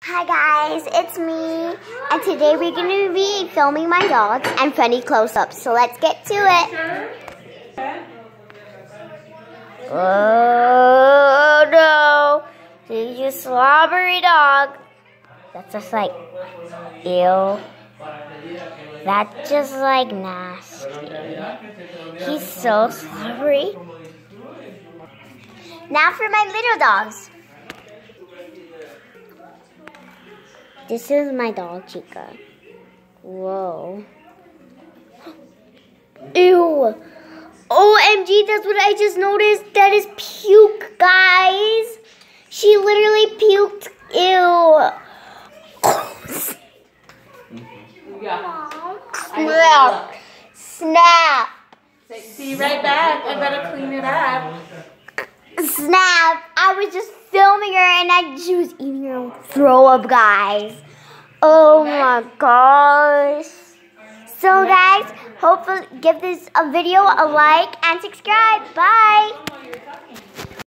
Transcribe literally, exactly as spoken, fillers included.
Hi guys, it's me, and today we're going to be filming my dogs and funny close-ups, so let's get to it. Oh no, he's a slobbery dog. That's just like, ew. That's just like nasty. He's so slobbery. Now for my little dogs. This is my dog, Chica. Whoa. Ew. O M G, that's what I just noticed. That is puke, guys. She literally puked. Ew. Snap. Snap. Be right back. I gotta clean it up. Snap. I was just filming her and I, she was eating her own throw up, guys. Oh my gosh. So guys, hopefully give this a video a like and subscribe. Bye.